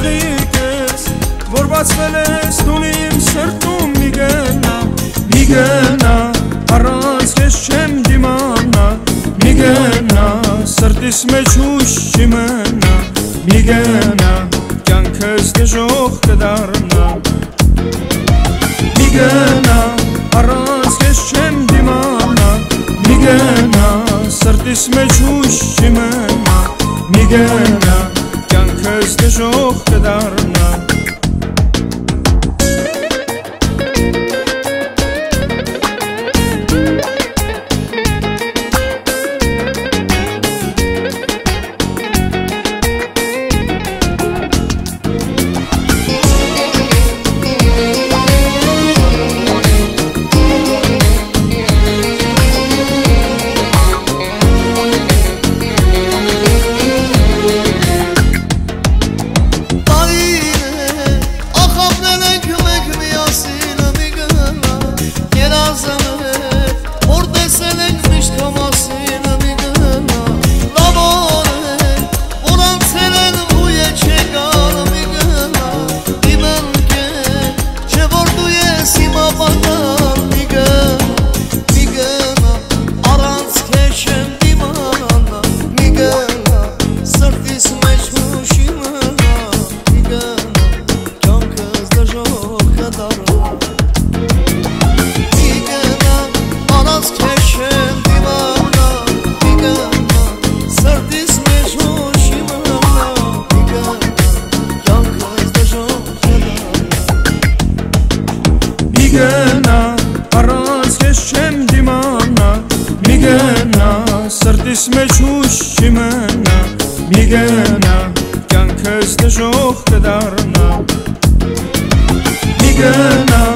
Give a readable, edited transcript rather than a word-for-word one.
աղիքես, որ բացվել ես տուն իմ սրտում միգենա, առանց քեզ չեմ դիմանա, միգենա, սրտիս մեջ ուժ չի մնա, միգենա, կյանքս դժոխք կդառնա, միգենա, առանց քեզ չեմ դիմանա, միգենա, սրտիս մեջ ուժ չի մնա, միգենա, կյանքս դժոխք կդառնա. Միգենա, առանց քեզ չեմ դիմանա, միգենա, սրտիս մեջ ուժ չի մնա, միգենա, կյանքս դժոխք կդառնա, միգենա,